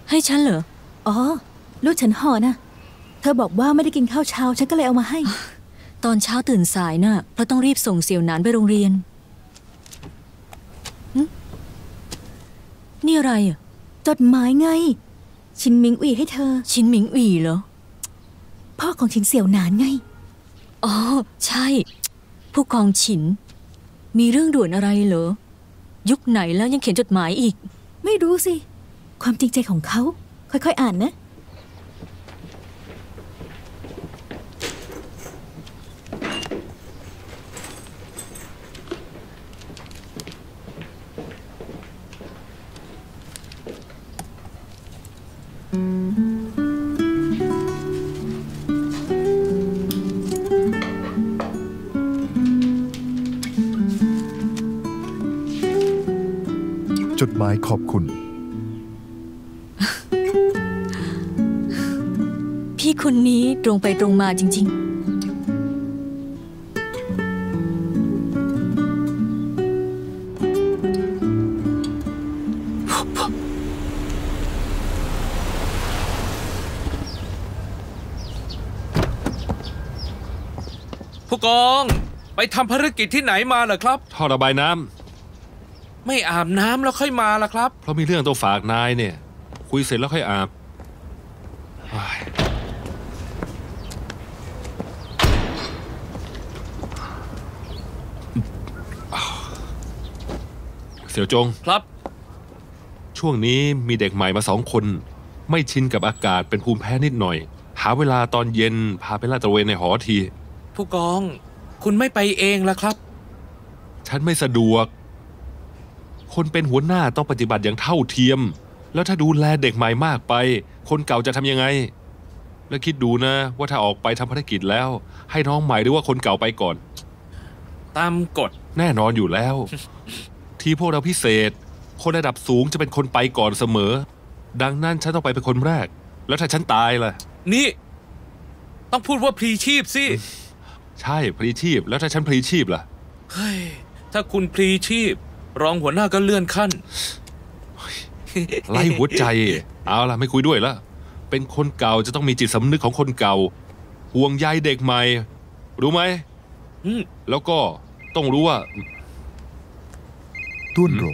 ให้ฉันเหรออ๋อลูกฉันห่อนะเธอบอกว่าไม่ได้กินข้าวเช้าฉันก็เลยเอามาให้ตอนเช้าตื่นสายน่ะเพราะต้องรีบส่งเสี่ยวหนานไปโรงเรียนนี่อะไรอ่ะจดหมายไงชินหมิงอีให้เธอชินหมิงอีเหรอพ่อของชินเสี่ยวหนานไงอ๋อใช่ผู้กองฉินมีเรื่องด่วนอะไรเหรอยุคไหนแล้วยังเขียนจดหมายอีกไม่รู้สิความจริงใจของเขาค่อยๆอ่านนะจดหมายขอบคุณพี่คนนี้ตรงไปตรงมาจริงๆผู้กองไปทำภารกิจที่ไหนมาเหรอครับท่อระบายน้ำไม่อาบน้ำแล้วค่อยมาล่ะครับเพราะมีเรื่องต้องฝากนายเนี่ยคุยเสร็จแล้วค่อยอาบเสี่ยวจงครับช่วงนี้มีเด็กใหม่มา2 คนไม่ชินกับอากาศเป็นภูมิแพ้นิดหน่อยหาเวลาตอนเย็นพาไปลาดตระเวนในหอทีผู้กองคุณไม่ไปเองล่ะครับฉันไม่สะดวกคนเป็นหัวหน้าต้องปฏิบัติอย่างเท่าเทียมแล้วถ้าดูแลเด็กใหม่มากไปคนเก่าจะทำยังไงแล้วคิดดูนะว่าถ้าออกไปทำภารกิจแล้วให้น้องใหม่หรือว่าคนเก่าไปก่อนตามกฎแน่นอนอยู่แล้ว ที่พวกเราพิเศษคนระดับสูงจะเป็นคนไปก่อนเสมอดังนั้นฉันต้องไปเป็นคนแรกแล้วถ้าฉันตายล่ะนี่ต้องพูดว่าพลีชีพสิใช่พลีชีพแล้วถ้าฉันพลีชีพล่ะเฮ้ยถ้าคุณพลีชีพรองหัวหน้าก็เลื่อนขั้นไล่หัวใจเอาล่ะไม่คุยด้วยแล้วเป็นคนเก่าจะต้องมีจิตสำนึกของคนเก่าห่วงใยเด็กใหม่รู้ไหมแล้วก็ต้องรู้ว่าต้วนโหล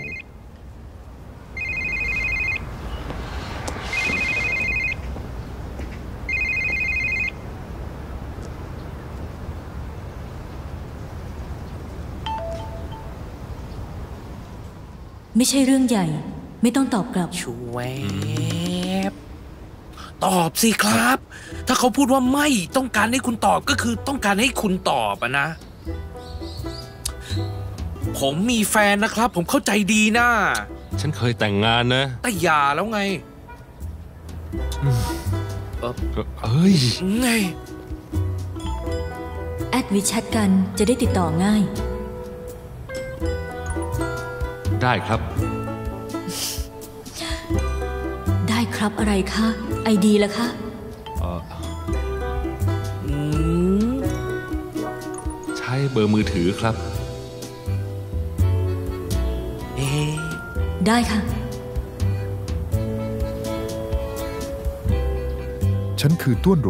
ไม่ใช่เรื่องใหญ่ไม่ต้องตอบกลับชูแวบตอบสิครับถ้าเขาพูดว่าไม่ต้องการให้คุณตอบก็คือต้องการให้คุณตอบอะนะผมมีแฟนนะครับผมเข้าใจดีนะฉันเคยแต่งงานนะแต่หย่าแล้วไงเอ้ยไงแอดวิแชทกันจะได้ติดต่อง่ายได้ครับได้ครับอะไรคะไอดีล่ะคะใช้เบอร์มือถือครับได้ค่ะฉันคือต้วนโหล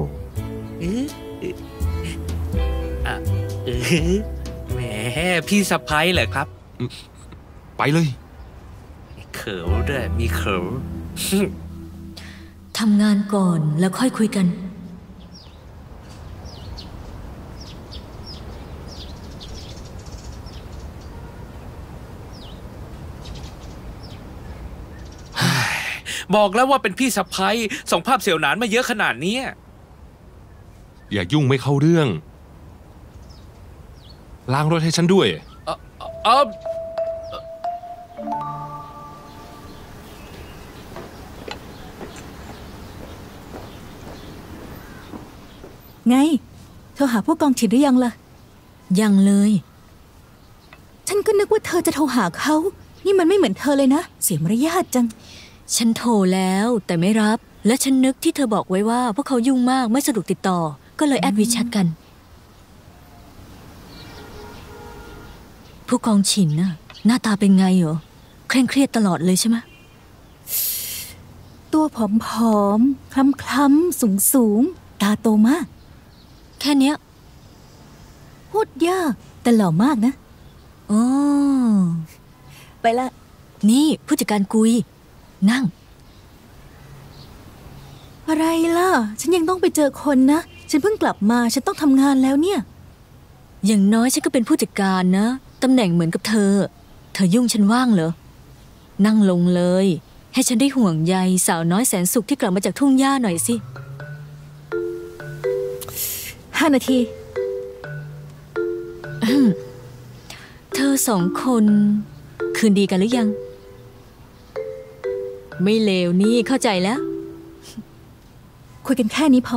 แหมพี่สะพ้ายเหรอครับไปเลยเขิวด้วยมีเขิวทำงานก่อนแล้วค่อยคุยกันบอกแล้วว่าเป็นพี่สะพ้ายส่งภาพเสี่ยวหนานมาเยอะขนาดนี้อย่ายุ่งไม่เข้าเรื่องล้างรถให้ฉันด้วยไงเธอหาพวกกองฉินหรือยังล่ะยังเลยฉันก็นึกว่าเธอจะโทรหาเขานี่มันไม่เหมือนเธอเลยนะเสียมารยาทจังฉันโทรแล้วแต่ไม่รับและฉันนึกที่เธอบอกไว้ว่าพวกเขายุ่งมากไม่สะดวกติดต่อก็เลยแอดวิแชทกันผู้กองฉินน่ะหน้าตาเป็นไงเหรอเคร่งเครียดตลอดเลยใช่ไหมตัวผอมๆ คล้ำๆ สูงๆ ตาโตมากแค่เนี้ยพูดยากแต่หล่อมากนะอ๋อไปละนี่ผู้จัดการกุย นั่งอะไรล่ะ ฉันยังต้องไปเจอคนนะ ฉันเพิ่งกลับมา ฉันต้องทำงานแล้วเนี่ยอย่างน้อยฉันก็เป็นผู้จัดการนะ ตำแหน่งเหมือนกับเธอ เธอยุ่งฉันว่างเหรอ นั่งลงเลย ให้ฉันได้ห่วงใยสาวน้อยแสนสุขที่กลับมาจากทุ่งหญ้าหน่อยสิ 5 นาทีเธอสองคนคืนดีกันหรือยัง ไม่เลวนี่เข้าใจแล้วคุยกันแค่นี้พอ